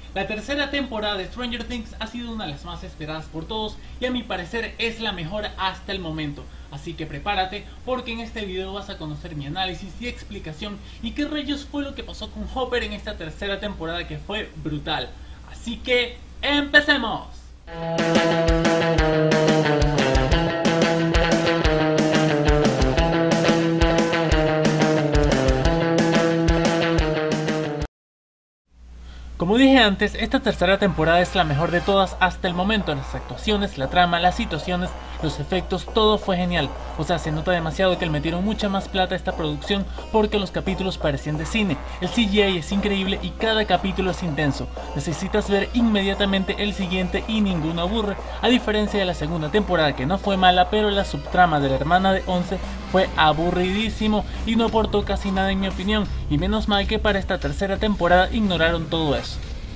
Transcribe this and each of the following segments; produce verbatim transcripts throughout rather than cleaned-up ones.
La tercera temporada de Stranger Things ha sido una de las más esperadas por todos y a mi parecer es la mejor hasta el momento. Así que prepárate porque en este video vas a conocer mi análisis y explicación y qué rayos fue lo que pasó con Hopper en esta tercera temporada que fue brutal. Así que ¡empecemos! Como dije antes, esta tercera temporada es la mejor de todas hasta el momento. Las actuaciones, la trama, las situaciones, los efectos, todo fue genial. O sea, se nota demasiado que le metieron mucha más plata a esta producción porque los capítulos parecían de cine. El C G I es increíble y cada capítulo es intenso. Necesitas ver inmediatamente el siguiente y ninguno aburre. A diferencia de la segunda temporada que no fue mala, pero la subtrama de la hermana de Once fue aburridísimo y no aportó casi nada en mi opinión. Y menos mal que para esta tercera temporada ignoraron todo eso.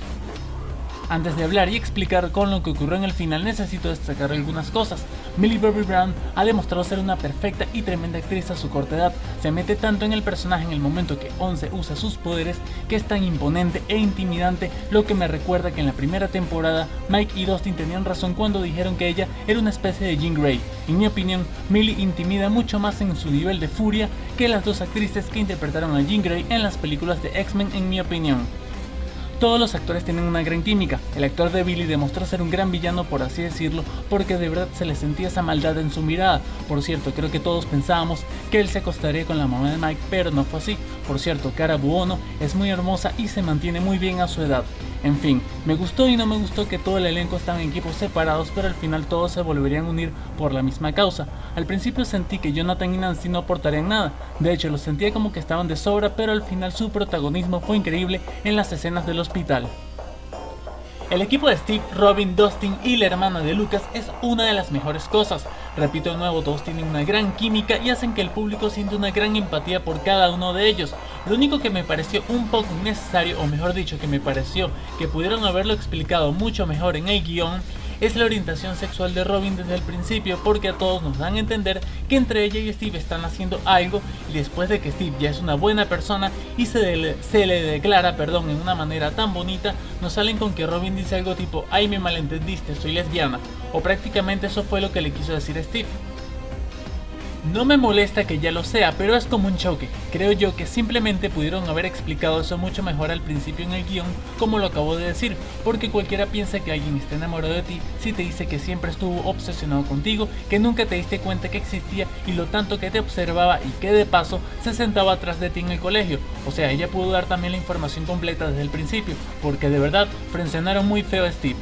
Antes de hablar y explicar con lo que ocurrió en el final, necesito destacar algunas cosas. Millie Bobby Brown ha demostrado ser una perfecta y tremenda actriz a su corta edad. Se mete tanto en el personaje en el momento que Once usa sus poderes que es tan imponente e intimidante, lo que me recuerda que en la primera temporada Mike y Dustin tenían razón cuando dijeron que ella era una especie de Jean Grey. En mi opinión, Millie intimida mucho más en su nivel de furia que las dos actrices que interpretaron a Jean Grey en las películas de X-Men, en mi opinión. Todos los actores tienen una gran química. El actor de Billy demostró ser un gran villano, por así decirlo, porque de verdad se le sentía esa maldad en su mirada. Por cierto, creo que todos pensábamos que él se acostaría con la mamá de Mike, pero no fue así. Por cierto, Cara Buono es muy hermosa y se mantiene muy bien a su edad. En fin, me gustó y no me gustó que todo el elenco estaba en equipos separados, pero al final todos se volverían a unir por la misma causa. Al principio sentí que Jonathan y Nancy no aportarían nada. De hecho, los sentía como que estaban de sobra, pero al final su protagonismo fue increíble en las escenas del hospital. El equipo de Steve, Robin, Dustin y la hermana de Lucas es una de las mejores cosas. Repito de nuevo, todos tienen una gran química y hacen que el público sienta una gran empatía por cada uno de ellos. Lo único que me pareció un poco innecesario, o mejor dicho, que me pareció que pudieron haberlo explicado mucho mejor en el guión, es la orientación sexual de Robin desde el principio, porque a todos nos dan a entender que entre ella y Steve están haciendo algo, y después de que Steve ya es una buena persona y se, de, se le declara perdón en una manera tan bonita, nos salen con que Robin dice algo tipo "ay, me malentendiste, soy lesbiana", o prácticamente eso fue lo que le quiso decir a Steve. No me molesta que ya lo sea, pero es como un choque. Creo yo que simplemente pudieron haber explicado eso mucho mejor al principio en el guión, como lo acabo de decir, porque cualquiera piensa que alguien está enamorado de ti si te dice que siempre estuvo obsesionado contigo, que nunca te diste cuenta que existía y lo tanto que te observaba y que de paso se sentaba atrás de ti en el colegio. O sea, ella pudo dar también la información completa desde el principio, porque de verdad frencionaron muy feo a Steve.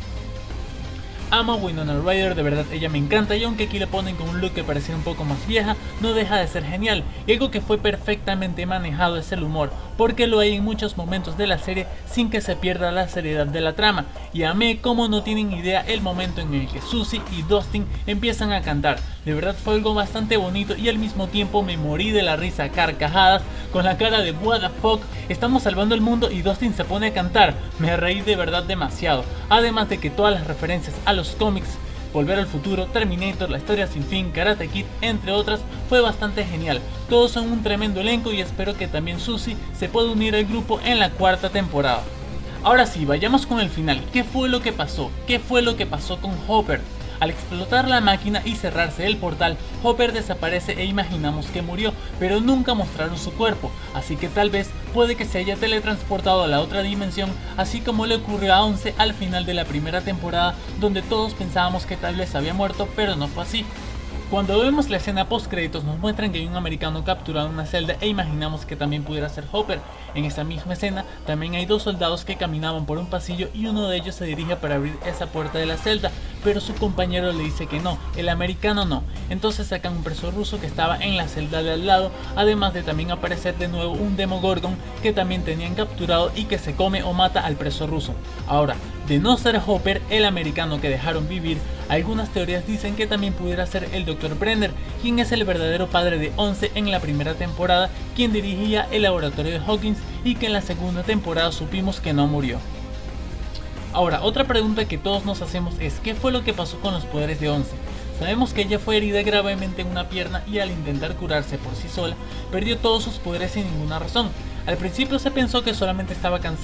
Amo a Winona Ryder, de verdad ella me encanta, y aunque aquí le ponen con un look que parecía un poco más vieja, no deja de ser genial. Y algo que fue perfectamente manejado es el humor, porque lo hay en muchos momentos de la serie sin que se pierda la seriedad de la trama. Y amé como no tienen idea el momento en el que Susie y Dustin empiezan a cantar. De verdad fue algo bastante bonito y al mismo tiempo me morí de la risa a carcajadas con la cara de what the fuck, estamos salvando el mundo y Dustin se pone a cantar. Me reí de verdad demasiado, además de que todas las referencias a los cómics, Volver al Futuro, Terminator, La Historia Sin Fin, Karate Kid, entre otras, fue bastante genial. Todos son un tremendo elenco y espero que también Susie se pueda unir al grupo en la cuarta temporada. Ahora sí, vayamos con el final. ¿Qué fue lo que pasó? ¿Qué fue lo que pasó con Hopper? Al explotar la máquina y cerrarse el portal, Hopper desaparece e imaginamos que murió, pero nunca mostraron su cuerpo, así que tal vez puede que se haya teletransportado a la otra dimensión, así como le ocurrió a Once al final de la primera temporada, donde todos pensábamos que tal vez había muerto, pero no fue así. Cuando vemos la escena post créditos nos muestran que hay un americano capturado en una celda e imaginamos que también pudiera ser Hopper. En esta misma escena también hay dos soldados que caminaban por un pasillo y uno de ellos se dirige para abrir esa puerta de la celda, pero su compañero le dice que no, el americano no. Entonces sacan un preso ruso que estaba en la celda de al lado, además de también aparecer de nuevo un Demogorgon que también tenían capturado y que se come o mata al preso ruso. Ahora, de no ser Hopper, el americano que dejaron vivir, algunas teorías dicen que también pudiera ser el doctor Brenner, quien es el verdadero padre de Once en la primera temporada, quien dirigía el laboratorio de Hawkins y que en la segunda temporada supimos que no murió. Ahora, otra pregunta que todos nos hacemos es ¿qué fue lo que pasó con los poderes de Once? Sabemos que ella fue herida gravemente en una pierna y al intentar curarse por sí sola, perdió todos sus poderes sin ninguna razón. Al principio se pensó que solamente estaba cansada,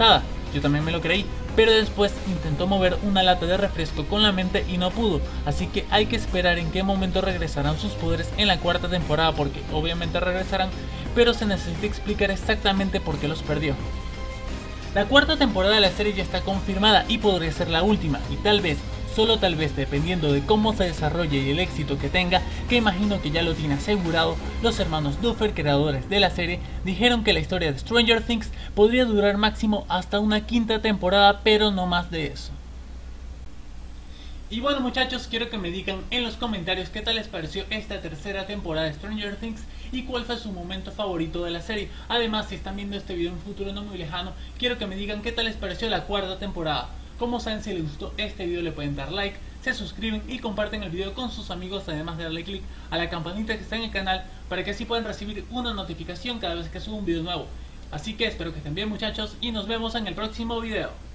yo también me lo creí, pero después intentó mover una lata de refresco con la mente y no pudo, así que hay que esperar en qué momento regresarán sus poderes en la cuarta temporada, porque obviamente regresarán, pero se necesita explicar exactamente por qué los perdió. La cuarta temporada de la serie ya está confirmada y podría ser la última, y tal vez, solo tal vez dependiendo de cómo se desarrolle y el éxito que tenga, que imagino que ya lo tiene asegurado, los hermanos Duffer, creadores de la serie, dijeron que la historia de Stranger Things podría durar máximo hasta una quinta temporada, pero no más de eso. Y bueno muchachos, quiero que me digan en los comentarios qué tal les pareció esta tercera temporada de Stranger Things y cuál fue su momento favorito de la serie. Además, si están viendo este video en un futuro no muy lejano, quiero que me digan qué tal les pareció la cuarta temporada. Como saben, si les gustó este video le pueden dar like, se suscriben y comparten el video con sus amigos, además de darle click a la campanita que está en el canal para que así puedan recibir una notificación cada vez que subo un video nuevo. Así que espero que estén bien muchachos y nos vemos en el próximo video.